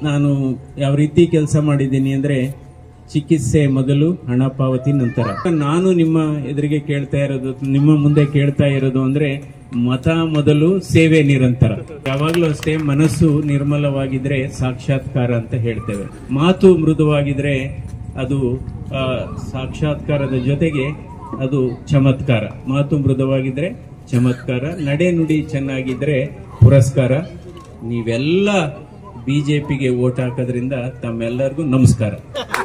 ನಾನು ಯಾವ ರೀತಿ ಕೆಲಸ ಮಾಡಿದ್ದೀನಿ ಅಂದ್ರೆ ಚಿಕಿತ್ಸೆ ಮೊದಲು, ಹಣ ಪಾವತಿ ನಂತರ. ನಾನು ನಿಮ್ಮ ಎದುರಿಗೆ ಕೇಳ್ತಾ ಇರೋದು, ನಿಮ್ಮ ಮುಂದೆ ಕೇಳ್ತಾ ಇರೋದು ಅಂದ್ರೆ ಮತ ಮೊದಲು, ಸೇವೆ ನಿರಂತರ. ಯಾವಾಗ್ಲೂ ಅಷ್ಟೇ, ಮನಸ್ಸು ನಿರ್ಮಲವಾಗಿದ್ರೆ ಸಾಕ್ಷಾತ್ಕಾರ ಅಂತ ಹೇಳ್ತೇವೆ. ಮಾತು ಮೃದುವಾಗಿದ್ರೆ ಅದು ಸಾಕ್ಷಾತ್ಕಾರದ ಜೊತೆಗೆ ಅದು ಚಮತ್ಕಾರ. ಮಾತು ಮೃದುವಾಗಿದ್ರೆ ಚಮತ್ಕಾರ, ನಡೆ ನುಡಿ ಚೆನ್ನಾಗಿದ್ರೆ ಪುರಸ್ಕಾರ. ನೀವೆಲ್ಲ ಬಿಜೆಪಿಗೆ ವೋಟ್ ಹಾಕೋದ್ರಿಂದ ತಮ್ಮೆಲ್ಲರಿಗೂ ನಮಸ್ಕಾರ.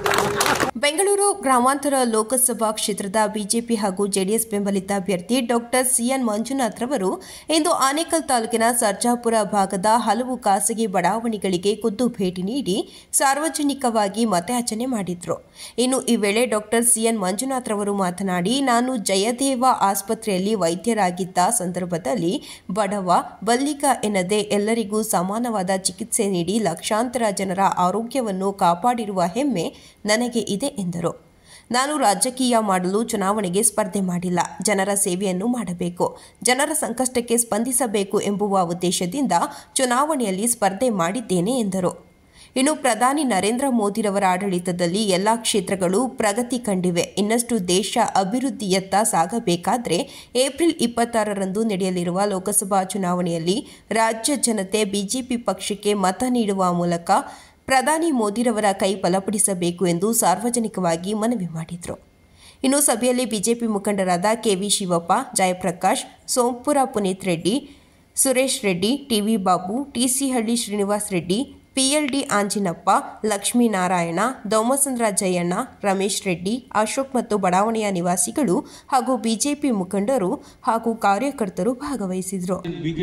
ಬೆಂಗಳೂರು ಗ್ರಾಮಾಂತರ ಲೋಕಸಭಾ ಕ್ಷೇತ್ರದ ಬಿಜೆಪಿ ಹಾಗೂ ಜೆಡಿಎಸ್ ಬೆಂಬಲಿತ ಅಭ್ಯರ್ಥಿ ಡಾಕ್ಟರ್ ಸಿಎನ್ ಮಂಜುನಾಥ್ ರವರು ಇಂದು ಆನೇಕಲ್ ತಾಲೂಕಿನ ಸರ್ಜಾಪುರ ಭಾಗದ ಹಲವು ಖಾಸಗಿ ಬಡಾವಣೆಗಳಿಗೆ ಖುದ್ದು ಭೇಟಿ ನೀಡಿ ಸಾರ್ವಜನಿಕವಾಗಿ ಮತಯಾಚನೆ ಮಾಡಿದ್ರು. ಇನ್ನು ಈ ವೇಳೆ ಡಾಕ್ಟರ್ ಸಿಎನ್ ಮಂಜುನಾಥ್ ರವರು ಮಾತನಾಡಿ, ನಾನು ಜಯದೇವ ಆಸ್ಪತ್ರೆಯಲ್ಲಿ ವೈದ್ಯರಾಗಿದ್ದ ಸಂದರ್ಭದಲ್ಲಿ ಬಡವ ಬಲ್ಲಿಗ ಎನ್ನದೆ ಎಲ್ಲರಿಗೂ ಸಮಾನವಾದ ಚಿಕಿತ್ಸೆ ನೀಡಿ ಲಕ್ಷಾಂತರ ಜನರ ಆರೋಗ್ಯವನ್ನು ಕಾಪಾಡಿರುವ ಹೆಮ್ಮೆ ನನಗೆ ಇದೆ ಎಂದರು. ನಾನು ರಾಜಕೀಯ ಮಾಡಲು ಚುನಾವಣೆಗೆ ಸ್ಪರ್ಧೆ ಮಾಡಿಲ್ಲ. ಜನರ ಸೇವೆಯನ್ನು ಮಾಡಬೇಕು, ಜನರ ಸಂಕಷ್ಟಕ್ಕೆ ಸ್ಪಂದಿಸಬೇಕು ಎಂಬುವ ಉದ್ದೇಶದಿಂದ ಚುನಾವಣೆಯಲ್ಲಿ ಸ್ಪರ್ಧೆ ಮಾಡಿದ್ದೇನೆ ಎಂದರು. ಇನ್ನು ಪ್ರಧಾನಿ ನರೇಂದ್ರ ಮೋದಿರವರ ಆಡಳಿತದಲ್ಲಿ ಎಲ್ಲಾ ಕ್ಷೇತ್ರಗಳು ಪ್ರಗತಿ ಕಂಡಿವೆ. ಇನ್ನಷ್ಟು ದೇಶ ಅಭಿವೃದ್ಧಿಯತ್ತ ಸಾಗಬೇಕಾದರೆ ಏಪ್ರಿಲ್ 26ರಂದು ನಡೆಯಲಿರುವ ಲೋಕಸಭಾ ಚುನಾವಣೆಯಲ್ಲಿ ರಾಜ್ಯ ಜನತೆ ಬಿಜೆಪಿ ಪಕ್ಷಕ್ಕೆ ಮತ ನೀಡುವ ಮೂಲಕ ಪ್ರಧಾನಿ ಮೋದಿರವರ ಕೈ ಬಲಪಡಿಸಬೇಕು ಎಂದು ಸಾರ್ವಜನಿಕವಾಗಿ ಮನವಿ ಮಾಡಿದರು. ಇನ್ನು ಸಭೆಯಲ್ಲಿ ಬಿಜೆಪಿ ಮುಖಂಡರಾದ K V Shivappa, Jayaprakash, Sompura Puneeth Reddy, Suresh Reddy, T V Babu, T C Halli Srinivas Reddy, P L D Anjinappa, Lakshminarayana, Doumasandra Jayanna, Ramesh Reddy, Ashok ಮತ್ತು ಬಡಾವಣೆಯ ನಿವಾಸಿಗಳು ಹಾಗೂ ಬಿಜೆಪಿ ಮುಖಂಡರು ಹಾಗೂ ಕಾರ್ಯಕರ್ತರು ಭಾಗವಹಿಸಿದರು.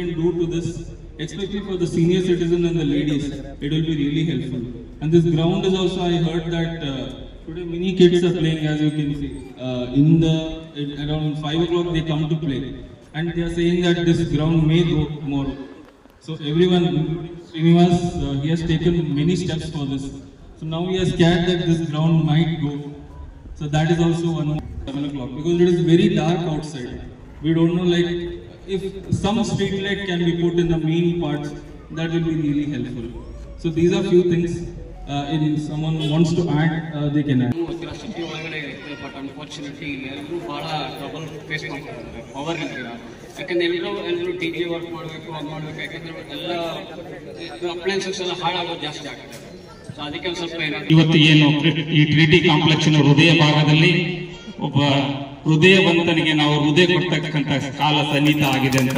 Especially for the senior citizen and the ladies, it will be really helpful. And this ground is also, I heard that today many kids are playing, as you can see, around 5 o'clock they come to play, and they are saying that this ground may go tomorrow. So everyone, Srinivas, he has taken many steps for this. So now we are scared that this ground might go. So that is also 7 o'clock, because it is very dark outside. We don't know, like, if some street light can be put in the main parts, that will be really helpful. So these are few things. If someone wants to add, they can add. But unfortunately, ಎಲ್ಲರೂ ಬಹಳ trouble face ಮಾಡ್ತಾರೆ. Power ಇಲ್ಲ, ಯಾಕಂದ್ರೆ ಎಲ್ಲರೂ D J work ಮಾಡಬೇಕು, ಅದು ಮಾಡಬೇಕು. ಯಾಕಂದ್ರೆ ಎಲ್ಲ ಅಪ್ಲೈನ್ಸಸ್ ಎಲ್ಲ ಹಾಳಾಗೋದು ಜಾಸ್ತಿ ಆಗ್ತದೆ. ಸೊ ಅದಕ್ಕೆ ಒಂದು ಸ್ವಲ್ಪ ಇವತ್ತು ಏನು ಈ ಟ್ರಿನಿಟಿ ಕಾಂಪ್ಲೆಕ್ಸ್ ಹೃದಯ ಭಾಗದಲ್ಲಿ ಒಬ್ಬ ಹೃದಯವಂತನಿಗೆ ನಾವು ಹೃದಯ ಕೊಡ್ತಕ್ಕಂಥ ಕಾಲ ಸನ್ನಿಹಿತ ಆಗಿದೆ ಅಂತ.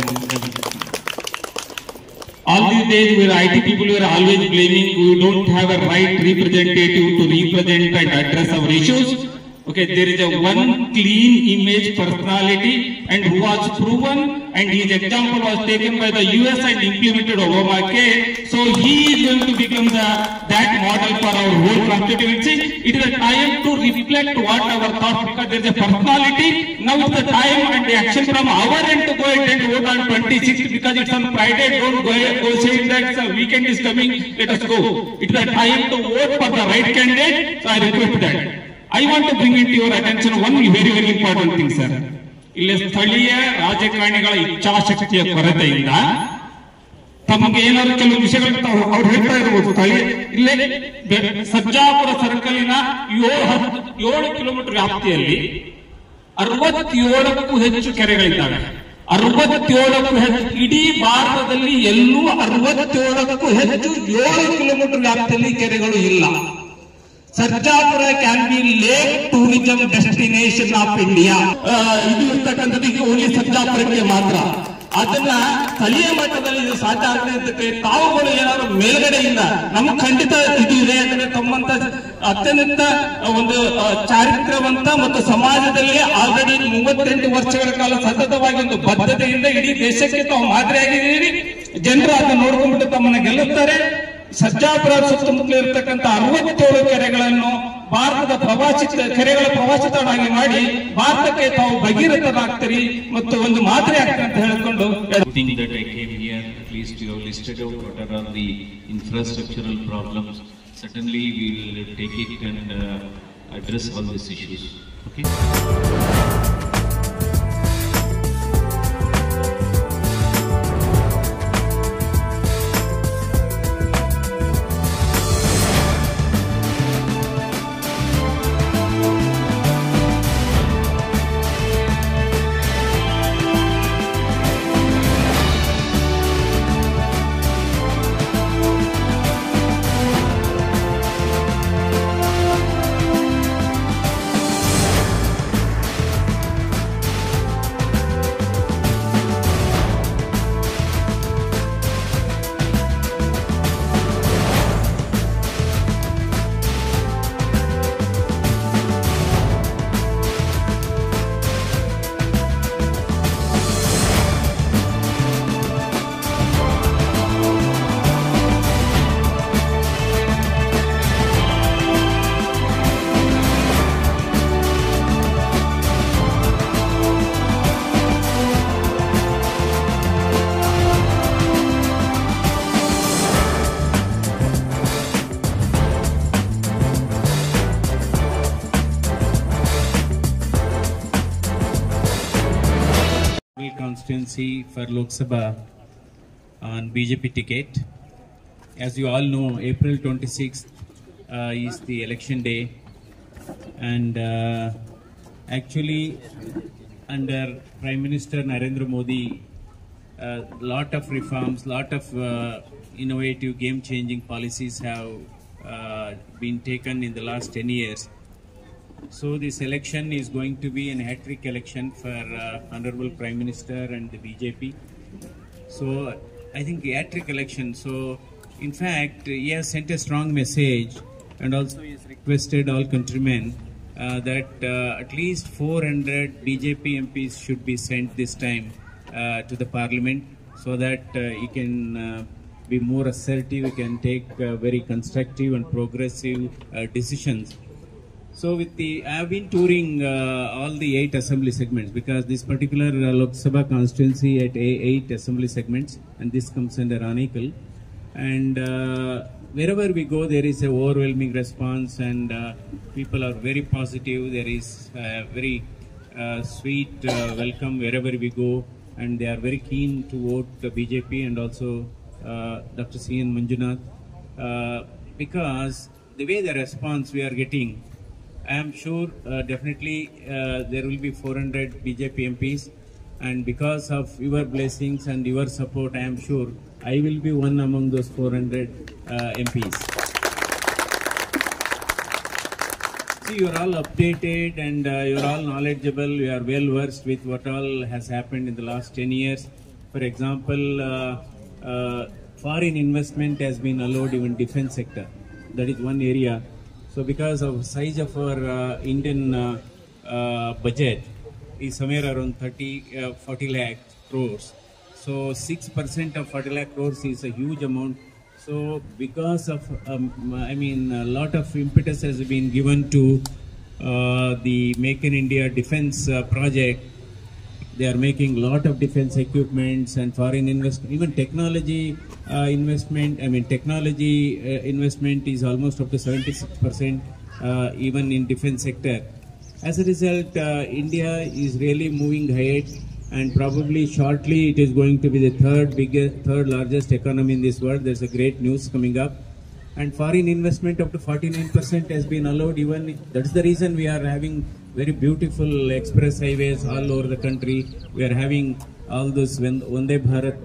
All these days where IT people were always blaming we don't have a right representative to represent and address our issues. Okay, there is a one clean image personality and who was proven, and his example was taken by the US and implemented Obamacare. So he is going to become that model for our whole constituency. It is a time to reflect what our thoughts, because there is a personality. Now is the time and the action from our end to go ahead and vote on 26th, because it's on Friday. Don't go saying that the weekend is coming, let us go. It is a time to vote for the right candidate. So I request that. I want to bring into your attention one very very important thing, sir. ಇಲ್ಲಿ ಸ್ಥಳೀಯ ರಾಜಕಾರಣಿಗಳ ಇಚ್ಛಾಶಕ್ತಿಯ ಕೊರತೆಯಿಂದ ತಮಗೆ ಏನಾದ್ರು ಕೆಲವು ವಿಷಯಗಳು ಅವ್ರು ಹೇಳ್ತಾ ಇರಬಹುದು. ಸ್ಥಳೀಯ ಇಲ್ಲೇ ಸರ್ಜಾಪುರ ಸರ್ಕಲಿನ 7 ಕಿಲೋಮೀಟರ್ ವ್ಯಾಪ್ತಿಯಲ್ಲಿ 67ಕ್ಕೂ ಹೆಚ್ಚು ಕೆರೆಗಳಿದ್ದಾವೆ. 67ಕ್ಕೂ ಹೆಚ್ಚು, ಇಡೀ ಭಾರತದಲ್ಲಿ ಎಲ್ಲೂ 67ಕ್ಕೂ ಹೆಚ್ಚು 7 ಕಿಲೋಮೀಟರ್ ವ್ಯಾಪ್ತಿಯಲ್ಲಿ ಕೆರೆಗಳು ಇಲ್ಲ. Sarjapura can be lake tourism destination of India. ಇದು ಇರ್ತಕ್ಕಂಥದ್ದು ಈಗ ಓನ್ಲಿ ಸರ್ಜಾಪುರಕ್ಕೆ ಮಾತ್ರ. ಅದನ್ನ ಸ್ಥಳೀಯ ಮಟ್ಟದಲ್ಲಿ ಇದು ಸಾಧ್ಯ ಆಗಲಿಕ್ಕೆ ತಾವುಗಳು ಏನಾದ್ರು ಮೇಲ್ಗಡೆಯಿಂದ ನಮ್ಗೆ ಖಂಡಿತ ಇದು ಇದೆ ಅಂದ್ರೆ ತಮ್ಮಂತ ಅತ್ಯಂತ ಒಂದು ಚಾರಿತ್ರ್ಯವಂತ ಮತ್ತು ಸಮಾಜದಲ್ಲಿ ಆಲ್ರೆಡಿ 38 ವರ್ಷಗಳ ಕಾಲ ಸತತವಾಗಿ ಒಂದು ಬದ್ಧತೆಯಿಂದ ಇಡೀ ದೇಶಕ್ಕೆ ತಾವು ಮಾದರಿಯಾಗಿದ್ದೀರಿ. ಜನರು ಅದನ್ನ ನೋಡ್ಕೊಂಡ್ಬಿಟ್ಟು ತಮ್ಮನ್ನ ಗೆಲ್ಲುತ್ತಾರೆ. ಸರ್ಜಾಪುರ ಸುತ್ತಮುತ್ತಲು ಇರತಕ್ಕಂಥ 67 ಕೆರೆಗಳನ್ನು ಭಾರತದ ಕೆರೆಗಳ ಪ್ರವಾಸಿ ತಾಣವಾಗಿ ಮಾಡಿ ಭಾರತಕ್ಕೆ ತಾವು ಭಗೀರಥರಾಗ್ತೀರಿ ಮತ್ತು ಒಂದು ಮಾದರಿ ಆಗ್ತಾರೆ ಅಂತ ಹೇಳಿಕೊಂಡು at least you have listed out what are all the infrastructural problems. Certainly we will take it and address all these issues. Okay. constituency for Lok Sabha on BJP ticket. As you all know, April 26th is the election day, and actually under Prime Minister Narendra Modi, lot of reforms, lot of innovative game-changing policies have been taken in the last 10 years. So this election is going to be an hat-trick election for Honorable Prime Minister and the BJP. So I think the hat-trick election. So in fact, he has sent a strong message, and also he has requested all countrymen that at least 400 BJP MPs should be sent this time to the Parliament, so that he can be more assertive, he can take very constructive and progressive decisions. So with I have been touring all the 8 assembly segments, because this particular Lok Sabha constituency at 8 assembly segments, and this comes under Anekal. And wherever we go, there is a overwhelming response, and people are very positive. There is very sweet welcome wherever we go, and they are very keen to vote the BJP and also Dr. C.N. Manjunath, because the way the response we are getting, I am sure definitely there will be 400 BJP MPs, and because of your blessings and your support, I am sure I will be one among those 400 MPs. See, you are all updated, and you are all knowledgeable, you are well versed with what all has happened in the last 10 years. For example, foreign investment has been allowed even in defense sector. That is one area. So because of size of our Indian budget is somewhere around 40 lakh crores. So 6% of 40 lakh crores is a huge amount. So because of, a lot of impetus has been given to the Make in India defense project. They are making a lot of defense equipments and foreign investment, even technology investment. Technology investment is almost up to 76%, even in defense sector. As a result, India is really moving ahead, and probably shortly it is going to be the third largest economy in this world. There's a great news coming up, and foreign investment up to 49% has been allowed. Even that's the reason we are having very beautiful express highways all over the country. We are having all those Vande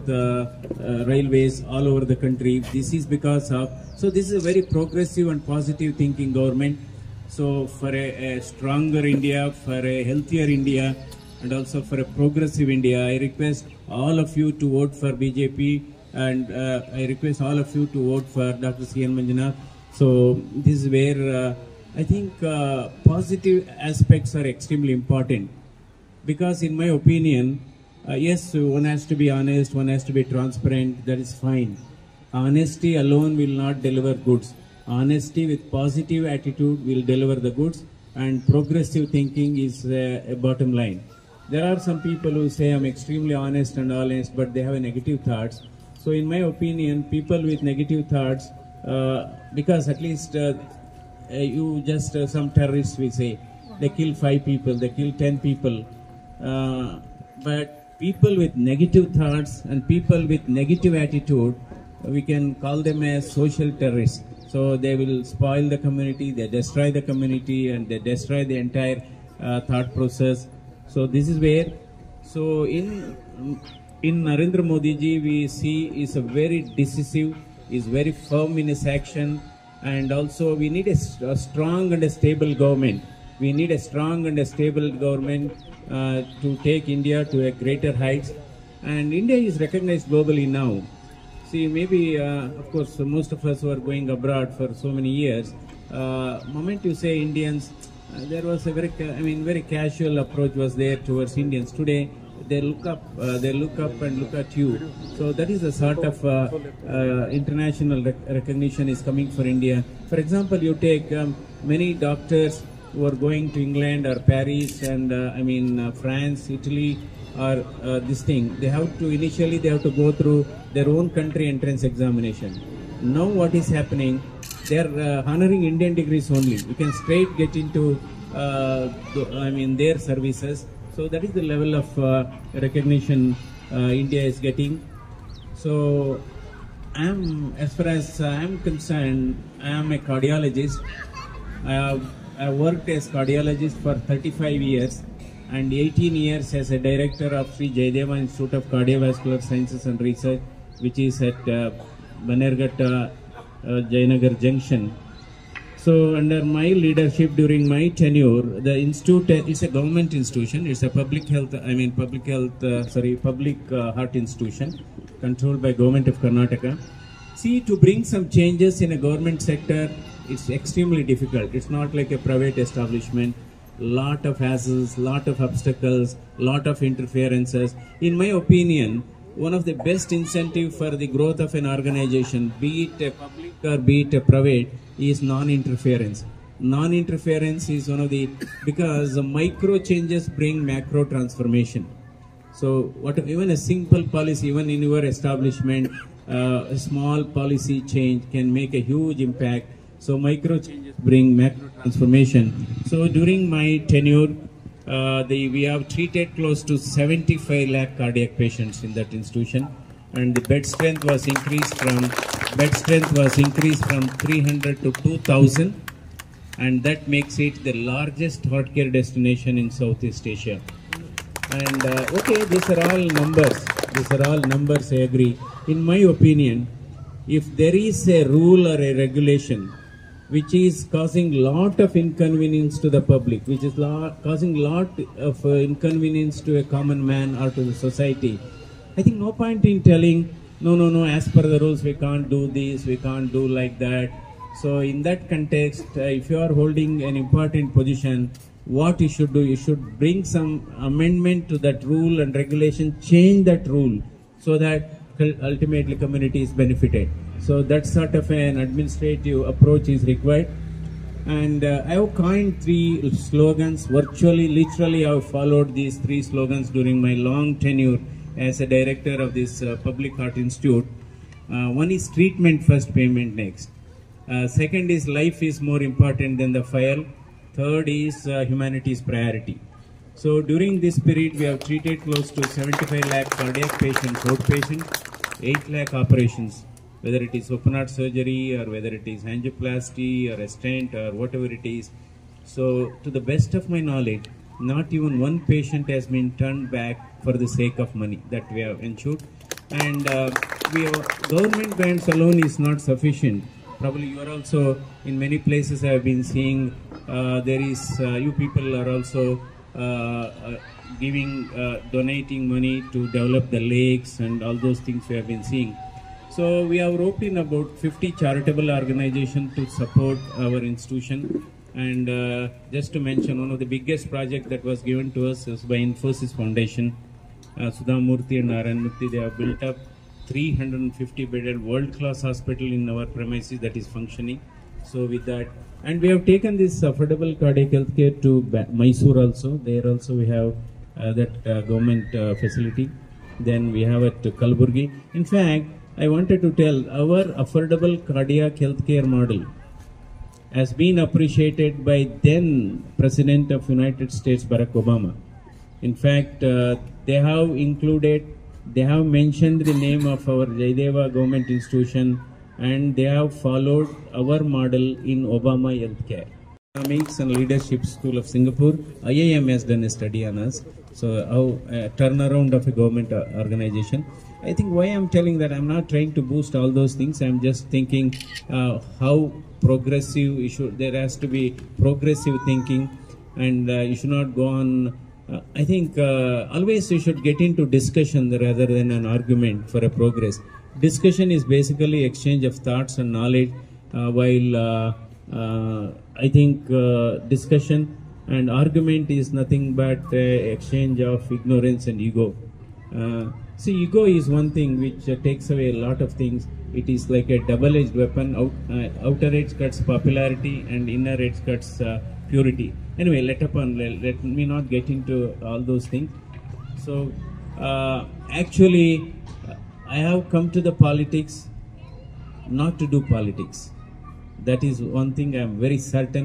Bharat railways all over the country. This is because of, so this is a very progressive and positive thinking government. So for a stronger India, for a healthier India, and also for a progressive India, I request all of you to vote for BJP, and I request all of you to vote for Dr. C.N. Manjunath. So this is where I think positive aspects are extremely important, because in my opinion, yes, one has to be honest, one has to be transparent, that is fine. Honesty alone will not deliver goods. Honesty with positive attitude will deliver the goods, and progressive thinking is a bottom line. There are some people who say I'm extremely honest and honest, but they have negative thoughts. So in my opinion, people with negative thoughts, because at least you just some terrorists we say, they kill 5 people, they kill 10 people, but people with negative thoughts and people with negative attitude, we can call them as social terrorists. So they will spoil the community, they destroy the community, and they destroy the entire thought process. So this is where, so in Narendra Modi ji, we see is a very decisive, is very firm in his action, and also we need a strong and a stable government. We need a strong and a stable government to take India to a greater heights, and India is recognized globally now. See, maybe of course most of us who are going abroad for so many years, moment you say Indians, there was a very casual approach was there towards Indians. Today they look up and look at you. So that is a sort of international recognition is coming for India. For example, you take many doctors who are going to England or Paris and France, Italy, or this thing. They have to initially go through their own country entrance examination. Now what is happening? They are honoring Indian degrees only. You can straight get into their services. So that is the level of recognition India is getting. So as far as I'm concerned, I am a cardiologist. I worked as cardiologist for 35 years and 18 years as a director of Sri Jayadeva Institute of Cardiovascular Sciences and Research, which is at Banerghatta, Jayanagar Junction. So under my leadership during my tenure, the institute is a government institution. It's a public heart institution controlled by Government of Karnataka. See, to bring some changes in a government sector, it's extremely difficult. It's not like a private establishment. Lot of hassles, lot of obstacles, lot of interferences. In my opinion, one of the best incentive for the growth of an organization, be it a public or be it a private, is non-interference. Non-interference is one of the, because the micro changes bring macro transformation. So even a simple policy, even in your establishment, a small policy change can make a huge impact. So micro changes bring macro transformation. So during my tenure, we have treated close to 75 lakh cardiac patients in that institution, and the bed strength was increased from 300 to 2,000, and that makes it the largest heart care destination in Southeast Asia. And okay, these are all numbers. I agree. In my opinion, if there is a rule or a regulation which is causing lot of inconvenience to the public, which is causing lot of inconvenience to a common man or to the society, I think no point in telling, no, as per the rules we can't do this, we can't do like that. So in that context, if you are holding an important position, what you should do, you should bring some amendment to that rule and regulation, change that rule so that ultimately community is benefited. So that sort of an administrative approach is required. And I have coined 3 slogans. Virtually, literally, I have followed these 3 slogans during my long tenure as a director of this Public Heart Institute. One is treatment first, payment next. Second is life is more important than the file. Third is humanity's priority. So during this period, we have treated close to 75 lakh cardiac patients, outpatient, 8 lakh operations, whether it is open heart surgery or whether it is angioplasty or a stent or whatever it is. So to the best of my knowledge, not even one patient has been turned back for the sake of money that we have ensured. And government grants alone is not sufficient. Probably you are also, in many places I have been seeing, you people are also donating money to develop the lakes and all those things we have been seeing. So we have roped in about 50 charitable organizations to support our institution. And just to mention, one of the biggest projects that was given to us is by Infosys Foundation. Sudha Murthy and Narayan Murthy, they have built up 350-bedded world-class hospital in our premises that is functioning. So with that, and we have taken this affordable cardiac healthcare to Mysore also. There also we have that government facility. Then we have at Kalaburgi. In fact, I wanted to tell, our affordable cardiac healthcare model has been appreciated by then President of United States, Barack Obama. In fact, they have mentioned the name of our Jayadeva government institution, and they have followed our model in Obama Healthcare. Economics and Leadership School of Singapore, IIM has done a study on us. So how turnaround of a government organization. I think why I'm telling that, I'm not trying to boost all those things. I'm just thinking how progressive there has to be progressive thinking, and you should not go on. I think always you should get into discussion rather than an argument for a progress. Discussion is basically exchange of thoughts and knowledge, while I think discussion and argument is nothing but exchange of ignorance and ego. See, ego is one thing which takes away a lot of things. It is like a double-edged weapon. Outer edge cuts popularity and inner edge cuts purity. Anyway, let me not get into all those things. So, actually, I have come to the politics not to do politics. That is one thing I am very certain.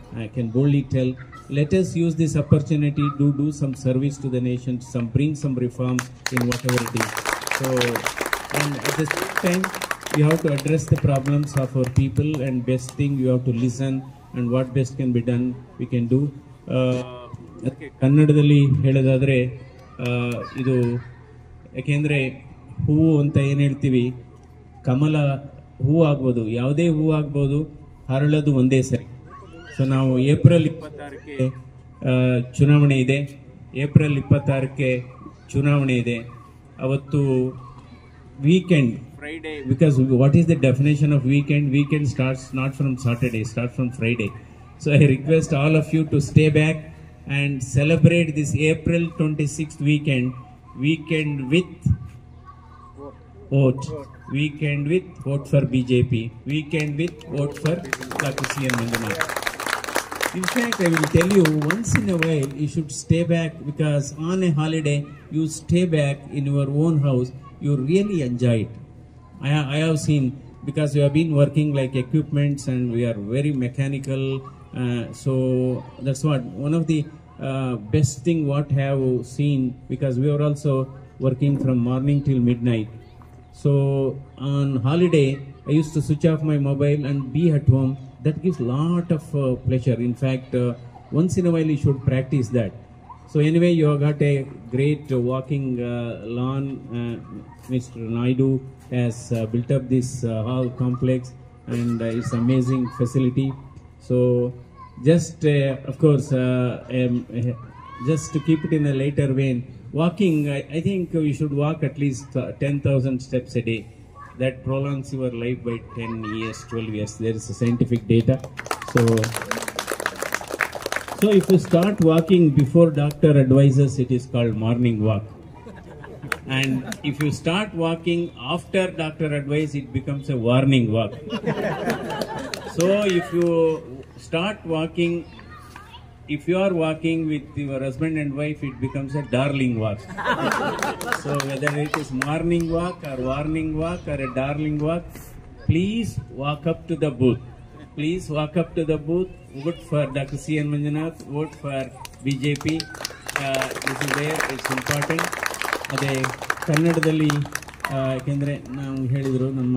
I can boldly tell, let us use this opportunity to do some service to the nation, bring some reforms in whatever it is. So, and at the same time, we have to address the problems of our people, and best thing, you have to listen, and what best can be done, we can do. ಅದಕ್ಕೆ ಕನ್ನಡದಲ್ಲಿ ಹೇಳೋದಾದರೆ ಇದು ಯಾಕೆಂದರೆ ಹೂವು ಅಂತ ಏನು ಹೇಳ್ತೀವಿ, ಕಮಲ ಹೂವು ಆಗ್ಬೋದು, ಯಾವುದೇ ಹೂವು ಆಗ್ಬೋದು, ಹರಳೋದು ಒಂದೇ ಸರಿ. ಸೊ ನಾವು ಏಪ್ರಿಲ್ 26ಕ್ಕೆ ಚುನಾವಣೆ ಇದೆ, ಏಪ್ರಿಲ್ 26ಕ್ಕೆ ಚುನಾವಣೆ ಇದೆ. ಅವತ್ತು weekend, Friday, because what is the definition of weekend? Weekend starts not from Saturday, starts from Friday. So I request all of you to stay back and celebrate this April 26th weekend with vote. Weekend with vote for BJP. Weekend with vote for Dr. C.N. Manjunath. In fact, I will tell you, once in a while you should stay back, because on a holiday you stay back in your own house, you really enjoy it. I have seen, because we have been working like equipments and we are very mechanical, so that's what one of the best thing what I have seen, because we are also working from morning till midnight. So on holiday I used to switch off my mobile and be at home. That gives lot of pleasure. In fact, once in a while you should practice that. So anyway, you have got a great walking lawn. Mr. Naidu has built up this hall complex, and it's amazing facility. So just of course, just to keep it in a later vein, walking, I think we should walk at least 10,000 steps a day. That prolongs your life by 10 years, 12 years. There is a scientific data. So if you start walking before doctor advises, it is called morning walk. And if you start walking after doctor advice, it becomes a warning walk. So if you start walking, if you are walking with your husband and wife, it becomes a darling walk. So whether it is morning walk or warning walk or a darling walk, please walk up to the booth. Please walk up to the booth, vote for Dr. C.N. Manjunath, vote for BJP. This is there, it's important. ಅದೇ ಕನ್ನಡದಲ್ಲಿ ಯಾಕೆಂದರೆ ನಾವು ಹೇಳಿದರು, ನಮ್ಮ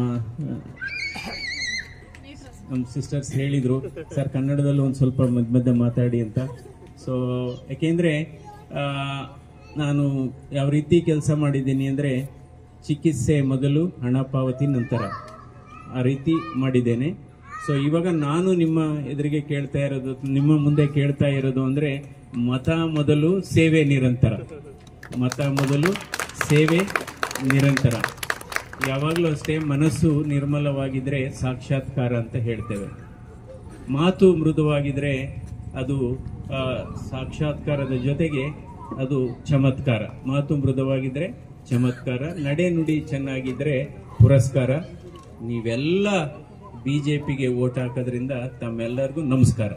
sisters ಹೇಳಿದರು, sir ಕನ್ನಡದಲ್ಲಿ ಒಂದು ಸ್ವಲ್ಪ ಮಧ್ಯ ಮಾತಾಡಿ ಅಂತ. ಸೊ ಯಾಕೆಂದರೆ ನಾನು ಯಾವ ರೀತಿ ಕೆಲಸ ಮಾಡಿದ್ದೀನಿ ಅಂದರೆ, ಚಿಕಿತ್ಸೆ ಮೊದಲು, ಹಣ ಪಾವತಿ ನಂತರ, ಆ ರೀತಿ ಮಾಡಿದ್ದೇನೆ. ಸೊ ಇವಾಗ ನಾನು ನಿಮ್ಮ ಎದುರಿಗೆ ಕೇಳ್ತಾ ಇರೋದು, ನಿಮ್ಮ ಮುಂದೆ ಕೇಳ್ತಾ ಇರೋದು ಅಂದರೆ, ಮತ ಮೊದಲು ಸೇವೆ ನಿರಂತರ. ಮತ ಮೊದಲು ಸೇವೆ ನಿರಂತರ. ಯಾವಾಗಲೂ ಅಷ್ಟೇ, ಮನಸ್ಸು ನಿರ್ಮಲವಾಗಿದ್ರೆ ಸಾಕ್ಷಾತ್ಕಾರ ಅಂತ ಹೇಳ್ತೇವೆ. ಮಾತು ಮೃದುವಾಗಿದ್ರೆ ಅದು ಸಾಕ್ಷಾತ್ಕಾರದ ಜೊತೆಗೆ ಅದು ಚಮತ್ಕಾರ. ಮಾತು ಮೃದುವಾಗಿದ್ರೆ ಚಮತ್ಕಾರ, ನಡೆ ನುಡಿ ಚೆನ್ನಾಗಿದ್ರೆ ಪುರಸ್ಕಾರ. ನೀವೆಲ್ಲ ಬಿಜೆಪಿಗೆ ವೋಟ್ ಹಾಕೋದ್ರಿಂದ ತಮ್ಮೆಲ್ಲರಿಗೂ ನಮಸ್ಕಾರ.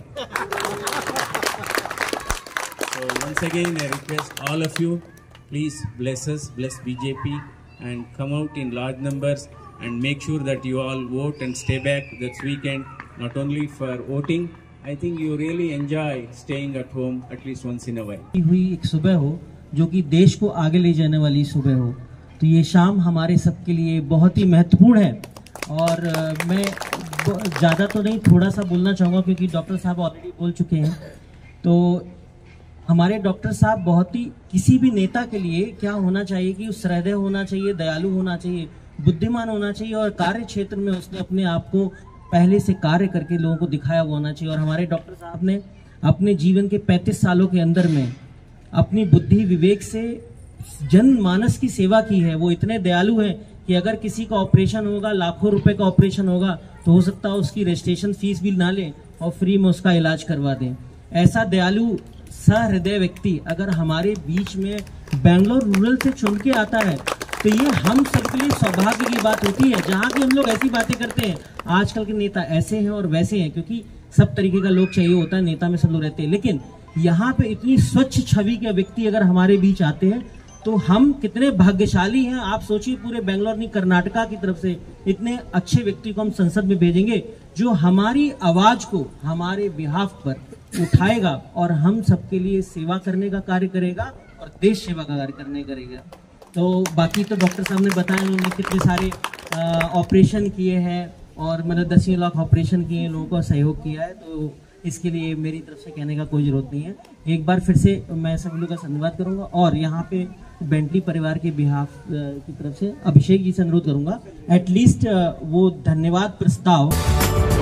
So once again I request all of you, please bless us, bless BJP, and come out in large numbers and make sure that you all vote and stay back this weekend, not only for voting. I think you really enjoy staying at home at least once in a while. हुई एक सुबह हो जो कि देश को आगे ले जाने वाली सुबह हो, तो ये शाम हमारे सबके लिए बहुत ही महत्वपूर्ण है. और मैं ज़्यादा तो नहीं, थोड़ा सा बोलना चाहूँगा क्योंकि डॉक्टर साहब ऑलरेडी बोल चुके हैं. तो हमारे डॉक्टर साहब बहुत ही, किसी भी नेता के लिए क्या होना चाहिए कि उस हृदय होना चाहिए, दयालु होना चाहिए, बुद्धिमान होना चाहिए, और कार्य क्षेत्र में उसने अपने आप को पहले से कार्य करके लोगों को दिखाया हुआ होना चाहिए. और हमारे डॉक्टर साहब ने अपने जीवन के 35 सालों के अंदर में अपनी बुद्धि विवेक से जनमानस की सेवा की है. वो इतने दयालु हैं कि अगर किसी का ऑपरेशन होगा, लाखों रुपए का ऑपरेशन होगा, तो हो सकता है उसकी रजिस्ट्रेशन फीस भी ना लें और फ्री में उसका इलाज करवा दें. ऐसा दयालु सहृदय व्यक्ति अगर हमारे बीच में बेंगलोर रूरल से चुन के आता है तो ये हम सबके लिए सौभाग्य की बात होती है. जहाँ की हम लोग ऐसी बातें करते हैं, आजकल के नेता ऐसे हैं और वैसे हैं, क्योंकि सब तरीके का लोग चाहिए होता है, नेता में सब लोग रहते हैं, लेकिन यहाँ पे इतनी स्वच्छ छवि के व्यक्ति अगर हमारे बीच आते हैं तो हम कितने भाग्यशाली हैं। आप सोचिए, पूरे बेंगलोर नहीं, कर्नाटका की तरफ से इतने अच्छे व्यक्ति को हम संसद में भेजेंगे जो हमारी आवाज को हमारे बिहाफ पर उठाएगा और हम सबके लिए सेवा करने का कार्य करेगा और देश सेवा का कार्य करने करेगा। तो बाकी तो डॉक्टर साहब ने बताया, उन्होंने कितने सारे ऑपरेशन किए हैं और मतलब 10 लाख ऑपरेशन किए, लोगों का सहयोग किया है। तो इसके लिए मेरी तरफ से कहने का कोई जरूरत नहीं है। एक बार फिर से मैं सभी लोगों का धन्यवाद करूंगा और यहाँ पे बेंटली परिवार के बिहाफ की तरफ से अभिषेक जी से अनुरोध करूंगा एटलीस्ट वो धन्यवाद प्रस्ताव